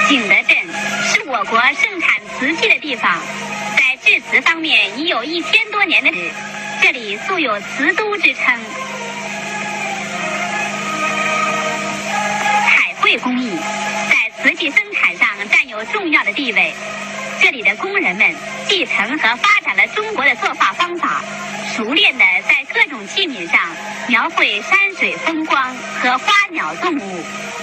景德镇是我国盛产瓷器的地方，在制瓷方面已有1000多年的历史，这里素有瓷都之称。彩绘工艺在瓷器生产上占有重要的地位，这里的工人们继承和发展了中国的作画方法，熟练地在各种器皿上描绘山水风光和花鸟动物。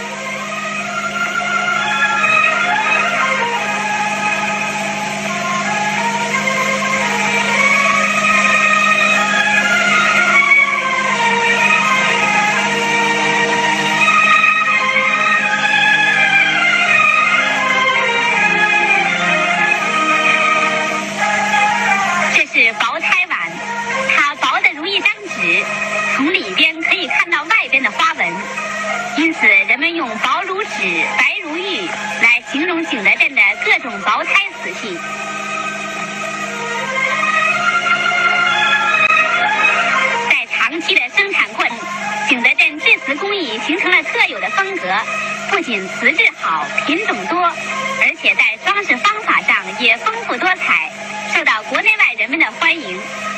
是薄胎碗，它薄得如一张纸，从里边可以看到外边的花纹，因此人们用薄如纸、白如玉来形容景德镇的各种薄胎瓷器。在长期的生产过程中，景德镇制瓷工艺形成了特有的风格，不仅瓷质好、品种多，而且在装饰方法上也丰富多彩，受到国内外人们的欢迎。